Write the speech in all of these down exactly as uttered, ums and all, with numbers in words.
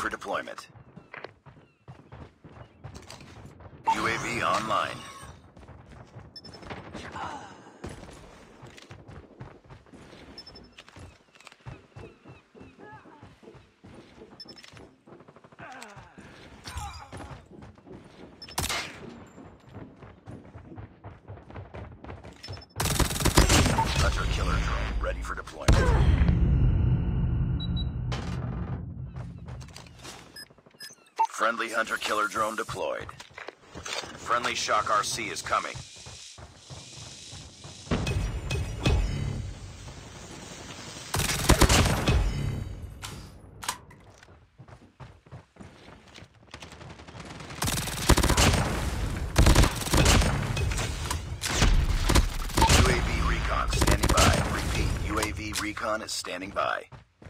for deployment. U A V online. Hunter-killer drone ready for deployment. Friendly hunter-killer drone deployed. Friendly Shock R C is coming. U A V recon standing by. Repeat, U A V recon is standing by.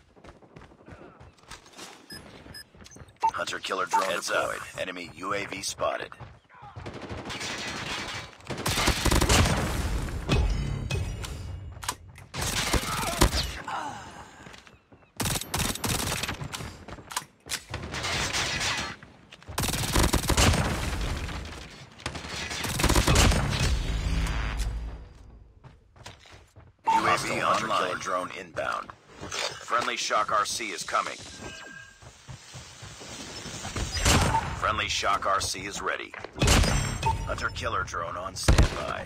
Hunter-killer drone Heads deployed. Up. Enemy U A V spotted. U A V hunter-killer drone inbound. Friendly Shock R C is coming. Friendly Shock R C is ready. Hunter-killer drone on standby.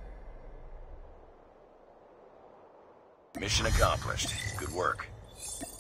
Mission accomplished. Good work.